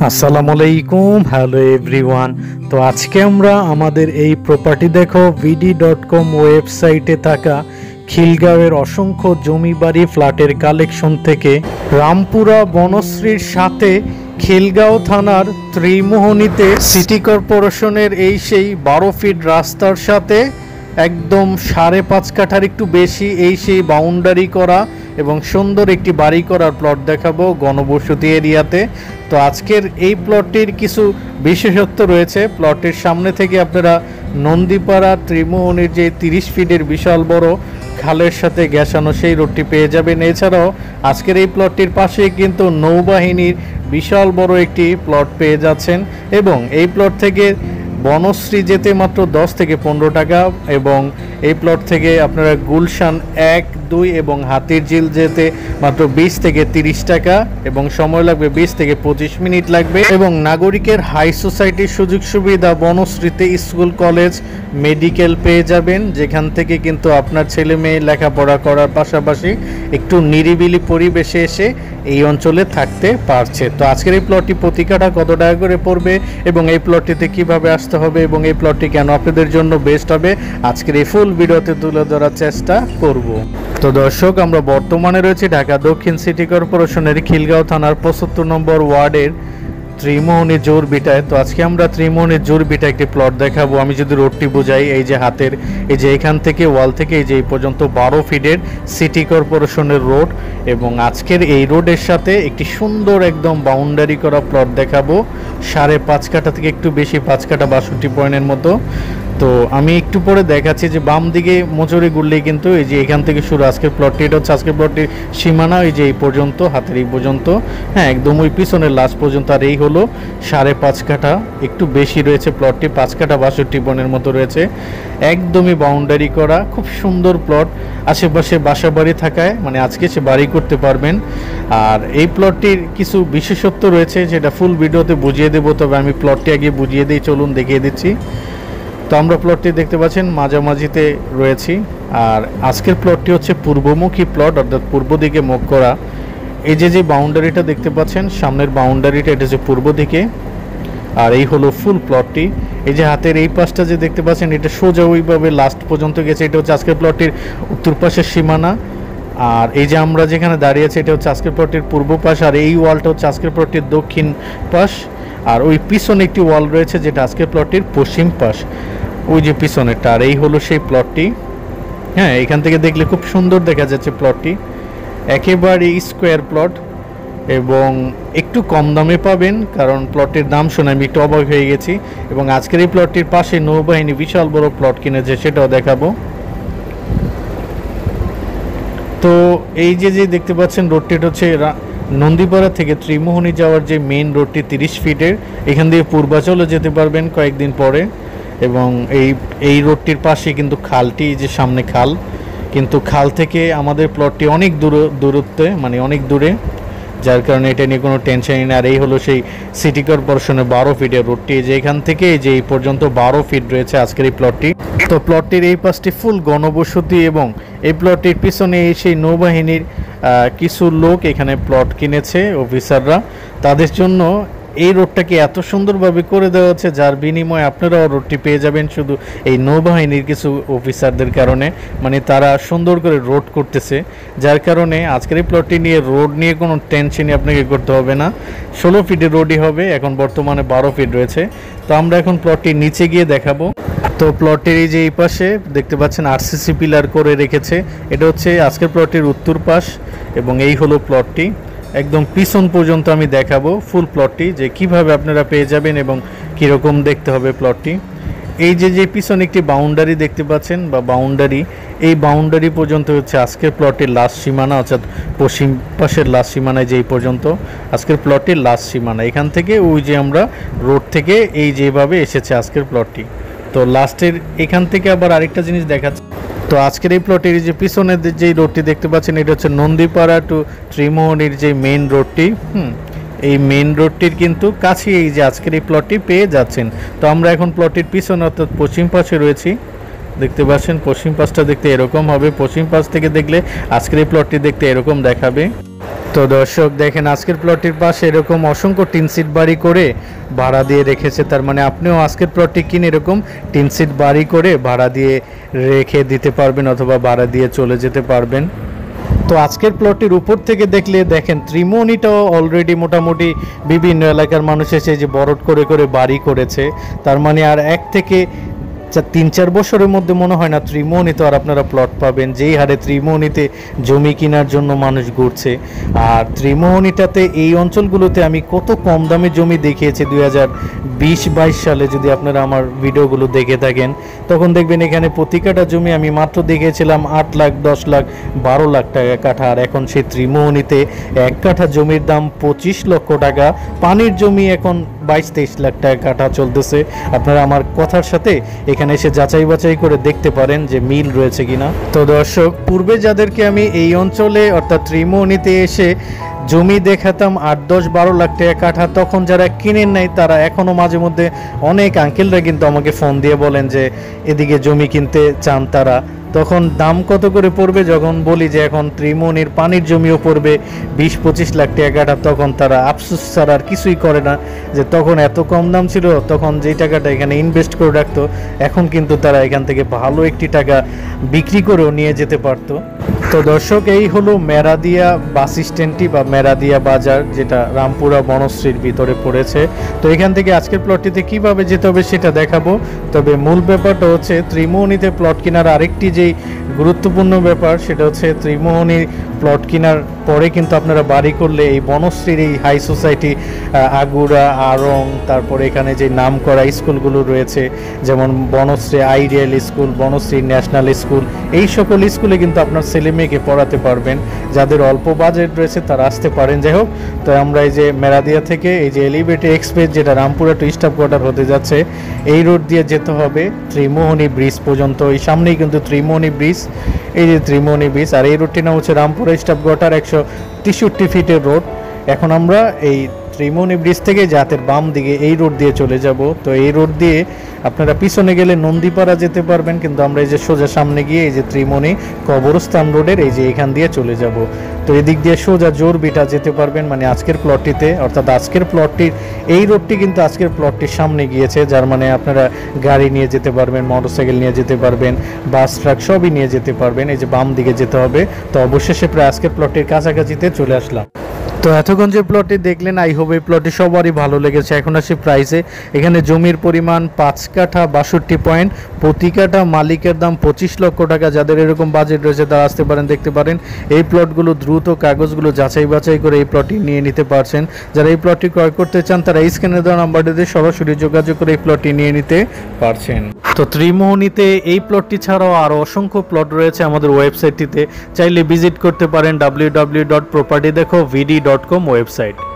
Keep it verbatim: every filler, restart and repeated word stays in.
আসসালামু আলাইকুম, hello everyone. তো আজকে আমরা আমাদের এই প্রপার্টি দেখো ভিডি ডট কম ওয়েবসাইটে থাকা খিলগাঁওয়ের অসংখ্য জমি বাড়ি ফ্ল্যাটের কালেকশন থেকে রামপুরা বনশ্রীর সাথে খিলগাঁও থানার ত্রিমোহনীতে সিটি কর্পোরেশনের এই সেই বারো ফিট রাস্তার সাথে একদম সাড়ে পাঁচ কাঠার একটু বেশি এই সেই বাউন্ডারি করা এবং সুন্দর একটি বাড়ি করার প্লট দেখাবো গণবসতি এরিয়াতে। তো আজকের এই প্লটটির কিছু বিশেষত্ব রয়েছে। প্লটের সামনে থেকে আপনারা নন্দীপাড়া ত্রিমোহনীর যে তিরিশ ফিটের বিশাল বড় খালের সাথে গ্যাসানো সেই রোডটি পেয়ে যাবেন। এছাড়াও আজকের এই প্লটটির পাশে কিন্তু নৌবাহিনীর বিশাল বড় একটি প্লট পেয়ে যাচ্ছেন এবং এই প্লট থেকে বনশ্রী যেতে মাত্র দশ থেকে পনেরো টাকা এবং এই প্লট থেকে আপনারা গুলশান এক দুই এবং হাতির ঝিল যেতে মাত্র বিশ থেকে তিরিশ টাকা এবং সময় লাগবে বিশ থেকে পঁচিশ মিনিট লাগবে। এবং নাগরিকের হাই সোসাইটির সুযোগ সুবিধা বনশ্রীতে স্কুল কলেজ মেডিকেল পেয়ে যাবেন, যেখান থেকে কিন্তু আপনার ছেলে মেয়ে লেখাপড়া করার পাশাপাশি একটু নিরিবিলি পরিবেশে এসে এই অঞ্চলে থাকতে পারছে। তো আজকের এই প্লটটি প্রতি কাঠা কত টাকা করে পড়বে এবং এই প্লটটিতে কিভাবে আসতে হবে এবং এই প্লটটি কেন আপনাদের জন্য বেস্ট হবে আজকের এই ফুল ভিডিওতে তুলে ধরার চেষ্টা করব। তো দর্শক, আমরা বর্তমানে রয়েছে ঢাকা দক্ষিণ সিটি কর্পোরেশনের খিলগাঁও থানার পঁচাত্তর নম্বর ওয়ার্ডের ত্রিমোহনী জোরবিটায়। তো আজকে আমরা ত্রিমোহনী জোরবিটা একটি প্লট দেখাবো। আমি যদি রোডটি বোঝাই, এই যে হাতের এই যে এখান থেকে ওয়াল থেকে এই যে এই পর্যন্ত বারো ফিটের সিটি কর্পোরেশনের রোড এবং আজকের এই রোডের সাথে একটি সুন্দর একদম বাউন্ডারি করা প্লট দেখাবো সাড়ে পাঁচ কাঠা থেকে একটু বেশি, পাঁচ কাঠা বাষট্টি পয়েন্টের মতো। তো আমি একটু পরে দেখাচ্ছি যে বাম দিকে মোচড়ে ঘুরলেই কিন্তু এই যে এখান থেকে শুরু আজকের প্লটটি। এটা হচ্ছে আজকের প্লটটির সীমানা, এই যে এই পর্যন্ত হাতের এই পর্যন্ত, হ্যাঁ একদম ওই পিছনের লাস্ট পর্যন্ত। আর এই হলো সাড়ে পাঁচ কাঠা, একটু বেশি রয়েছে প্লটটি, পাঁচ কাঠা বাষট্টি পয়েন্টের মতো রয়েছে। একদমই বাউন্ডারি করা খুব সুন্দর প্লট, আশেপাশে বাসা বাড়ি থাকায় মানে আজকে সে বাড়ি করতে পারবেন। আর এই প্লটটির কিছু বিশেষত্ব রয়েছে যেটা ফুল ভিডিওতে বুঝিয়ে দেবো, তবে আমি প্লটটি আগে বুঝিয়ে দিই, চলুন দেখিয়ে দিচ্ছি। তো আমরা প্লটটি দেখতে পাচ্ছেন মাঝামাঝিতে রয়েছি আর আজকের প্লটটি হচ্ছে পূর্বমুখী প্লট, অর্থাৎ পূর্ব দিকে মুখ করা। এই যে যে বাউন্ডারিটা দেখতে পাচ্ছেন সামনের বাউন্ডারিটা, এটা হচ্ছে পূর্ব দিকে আর এই হলো ফুল প্লটটি। এই যে হাতের এই পাশটা যে দেখতে পাচ্ছেন এটা সোজা ওইভাবে লাস্ট পর্যন্ত গেছে, এটা হচ্ছে আজকের প্লটটির উত্তর পাশের সীমানা। আর এই যে আমরা যেখানে দাঁড়িয়ে আছি এটা হচ্ছে আজকের প্লটটির পূর্ব পাশ আর এই ওয়ালটা হচ্ছে আজকের প্লটটির দক্ষিণ পাশ। আর ওই পিছনে একটি ওয়াল রয়েছে যেটা আজকের প্লটটির পশ্চিম পাশ, ওই যে পিছনেরটা। আর এই হলো সেই প্লটটি। হ্যাঁ, এখান থেকে দেখলে খুব সুন্দর দেখা যাচ্ছে প্লটটি, একেবারে স্কোয়ার প্লট এবং একটু কম দামে পাবেন, কারণ প্লটটির দাম শুনে আমি একটু অবাক হয়ে গেছি। এবং আজকের এই প্লটটির পাশে নৌবাহিনী বিশাল বড় প্লট কিনেছে, সেটাও দেখাবো। তো এই যে যে দেখতে পাচ্ছেন রোডটি হচ্ছে নন্দীপাড়া থেকে ত্রিমোহনী যাওয়ার যে মেইন রোডটি তিরিশ ফিটের, এখান দিয়ে পূর্বাচলে যেতে পারবেন কয়েকদিন পরে। এবং এই এই রোডটির পাশে কিন্তু খালটি, যে সামনে খাল, কিন্তু খাল থেকে আমাদের প্লটটি অনেক দূর দূরত্বে মানে অনেক দূরে, যার কারণে এটা নিয়ে কোনো টেনশনই না। আর এই হলো সেই সিটি কর্পোরেশনের বারো ফিটের রোডটি, যে এখান থেকে যে এই পর্যন্ত বারো ফিট রয়েছে আজকের এই প্লটটি। তো প্লটটির এই পাশটি ফুল গণবসতি এবং এই প্লটটির পিছনে সেই নৌবাহিনীর কিছু লোক এখানে প্লট কিনেছে, অফিসাররা, তাদের জন্য এই রোডটাকে এত সুন্দরভাবে করে দেওয়া হচ্ছে যার বিনিময়ে আপনারাও রোডটি পেয়ে যাবেন শুধু এই নৌবাহিনীর কিছু অফিসারদের কারণে। মানে তারা সুন্দর করে রোড করতেছে, যার কারণে আজকের এই প্লটটি নিয়ে রোড নিয়ে কোনো টেনশনই আপনাকে করতে হবে না। ষোলো ফিটের রোডই হবে, এখন বর্তমানে বারো ফিট রয়েছে। তো আমরা এখন প্লটটির নিচে গিয়ে দেখাবো। তো প্লটের এই যে এই পাশে দেখতে পাচ্ছেন আরসিসি পিলার করে রেখেছে, এটা হচ্ছে আজকের প্লটের উত্তর পাশ এবং এই হলো প্লটটি। একদম পিছন পর্যন্ত আমি দেখাবো ফুল প্লটটি, যে কিভাবে আপনারা পেয়ে যাবেন এবং কীরকম দেখতে হবে প্লটটি। এই যে যে পিছনে একটি বাউন্ডারি দেখতে পাচ্ছেন বা বাউন্ডারি, এই বাউন্ডারি পর্যন্ত হচ্ছে আজকের প্লটের লাস্ট সীমানা, অর্থাৎ পশ্চিম পাশের লাস্ট সীমানায় যে এই পর্যন্ত আজকের প্লটের লাস্ট সীমানা। এখান থেকে ওই যে আমরা রোড থেকে এই যেভাবে এসেছে আজকের প্লটটি। তো লাস্টের এখান থেকে আবার আরেকটা জিনিস দেখাচ্ছে। তো আজকের এই প্লটের যে পিছনের যে রোডটি দেখতে পাচ্ছেন এটা হচ্ছে নন্দীপাড়া টু ত্রিমোহনীর যে মেইন রোডটি। হুম এই মেইন রোডটির কিন্তু কাছে এই যে আজকের এই প্লটটি পেয়ে যাচ্ছেন। তো আমরা এখন প্লটটির পিছনে অর্থাৎ পশ্চিম পাশে রয়েছি, দেখতে পাচ্ছেন পশ্চিম পাশটা দেখতে এরকম হবে। পশ্চিম পাশ থেকে দেখলে আজকের এই প্লটটি দেখতে এরকম দেখাবে। তো দর্শক দেখেন আজকের প্লটটির পাশে এরকম অসংখ্য টিন সিট বাড়ি করে ভাড়া দিয়ে রেখেছে, তার মানে আপনিও আজকের প্লটটি কিনে এরকম টিন সিট বাড়ি করে ভাড়া দিয়ে রেখে দিতে পারবেন অথবা ভাড়া দিয়ে চলে যেতে পারবেন। তো আজকের প্লটটির উপর থেকে দেখলে দেখেন ত্রিমোহনীটাও অলরেডি মোটামুটি বিভিন্ন এলাকার মানুষ এসে যে বরট করে করে বাড়ি করেছে, তার মানে আর এক থেকে তিন চার বছরের মধ্যে মনে হয় না ত্রিমোহনীতে আর আপনারা প্লট পাবেন, যেই হারে ত্রিমোহনীতে জমি কেনার জন্য মানুষ ঘুরছে। আর ত্রিমোহনীটাতে এই অঞ্চলগুলোতে আমি কত কম দামে জমি দেখিয়েছি দুই হাজার বিশ বাইশ সালে, যদি আপনারা আমার ভিডিওগুলো দেখে থাকেন তখন দেখবেন এখানে প্রতি কাঠা জমি আমি মাত্র দেখিয়েছিলাম আট লাখ দশ লাখ বারো লাখ টাকা কাঠা, আর এখন সেই ত্রিমোহনীতে এক কাঠা জমির দাম পঁচিশ লক্ষ টাকা, পানির জমি এখন বাইশ তেইশ লাখ টাকা কাঠা চলতেছে। আপনারা আমার কথার সাথে এখানে এসে যাচাই বাছাই করে দেখতে পারেন যে মিল রয়েছে কিনা। তো দর্শক, পূর্বে যাদেরকে আমি এই অঞ্চলে অর্থাৎ ত্রিমোহনীতে এসে জমি দেখাতাম আট দশ বারো লাখ টাকা কাঠা, তখন যারা কিনেন নাই তারা এখনও মাঝে মধ্যে অনেক আঙ্কেলরা কিন্তু আমাকে ফোন দিয়ে বলেন যে এদিকে জমি কিনতে চান তারা, তখন দাম কত করে পড়বে যখন বলি যে এখন ত্রিমোহনীর পানির জমিও পড়বে বিশ পঁচিশ লাখ টাকা কাঠা, তখন তারা আফসোস ছাড়া আর কিছুই করে না যে তখন এত কম দাম ছিল, তখন যেই টাকাটা এখানে ইনভেস্ট করে রাখতো এখন কিন্তু তারা এখান থেকে ভালো একটি টাকা বিক্রি করেও নিয়ে যেতে পারতো। তো দর্শক, এই হলো মেরাদিয়া বাস স্ট্যান্ডটি বা মেরাদিয়া বাজার, যেটা রামপুরা বনশ্রীর ভিতরে পড়েছে। তো এখান থেকে আজকের প্লটটিতে কিভাবে যেতে হবে সেটা দেখাবো, তবে মূল ব্যাপারটা হচ্ছে ত্রিমোহনীতে প্লট কেনার আরেকটি যেই গুরুত্বপূর্ণ ব্যাপার সেটা হচ্ছে ত্রিমোহনী প্লট কেনার পরে কিন্তু আপনারা বাড়ি করলে এই বনশ্রীর এই হাই সোসাইটি আগুরা আরং, তারপরে এখানে যে নাম করা স্কুলগুলো রয়েছে যেমন Banasree ideal school, Banasree national school, এই সকল স্কুলে কিন্তু আপনার ছেলে মেয়েকে পড়াতে পারবেন। যাদের অল্প বাজেট রয়েছে তারা আসতে পারেন। যাই হোক, তো আমরা এই যে মেরাদিয়া থেকে এই যে এলিভেটেড এক্সপ্রেস যেটা রামপুরা টু স্টাফ কোয়ার্টার হতে যাচ্ছে, এই রোড দিয়ে যেতে হবে ত্রিমোহনী ব্রিজ পর্যন্ত। এই সামনেই কিন্তু ত্রিমোহনী ব্রিজ, এই যে ত্রিমোহনী ব্রিজ, আর এই রোডটির নাম হচ্ছে রামপুরা স্টাফ কোয়ার্টার, একশো তেষট্টি ফিটের রোড। এখন আমরা এই ত্রিমোহনী ব্রিজ থেকে জাতের বাম দিকে এই রোড দিয়ে চলে যাব। তো এই রোড দিয়ে আপনারা পিছনে গেলে নন্দীপাড়া যেতে পারবেন, কিন্তু আমরা এই যে সোজা সামনে গিয়ে এই যে ত্রিমোহনী কবরস্থান রোডের এই যে এখান দিয়ে চলে যাব। তো এদিক দিয়ে সোজা জোরবিটা যেতে পারবেন, মানে আজকের প্লটটিতে, অর্থাৎ আজকের প্লটটির এই রোডটি কিন্তু আজকের প্লটটির সামনে গিয়েছে, যার মানে আপনারা গাড়ি নিয়ে যেতে পারবেন, মোটরসাইকেল নিয়ে যেতে পারবেন, বাস ট্রাক সবই নিয়ে যেতে পারবেন। এই যে বাম দিকে যেতে হবে। তো অবশেষে প্রায় আজকের প্লটটির কাছাকাছিতে চলে আসলাম। তো এতক্ষণ যে প্লটটি দেখলেন, আই হোপ এই প্লটটি সবারই ভালো লেগেছে। এখন আসি প্রাইসে। এখানে জমির পরিমাণ পাঁচ কাঠা বাষট্টি পয়েন্ট, প্রতি কাঠা মালিকের দাম পঁচিশ লক্ষ টাকা। যাদের এরকম বাজেট রয়েছে তারা আসতে পারেন, দেখতে পারেন। এই প্লটগুলো দ্রুত কাগজগুলো যাচাই বাছাই করে এই প্লটটি নিয়ে নিতে পারছেন। যারা এই প্লটটি ক্রয় করতে চান তারা এই স্ক্রিনে দেওয়া নাম্বারটিতে সরাসরি যোগাযোগ করে এই প্লটটি নিয়ে নিতে পারছেন। তো ত্রিমোহনীতে এই প্লটটি ছাড়াও আরও অসংখ্য প্লট রয়েছে আমাদের ওয়েবসাইটটিতে, চাইলে ভিজিট করতে পারেন W W W dot property দেখো ভিডি ডট কম ওয়েবসাইট।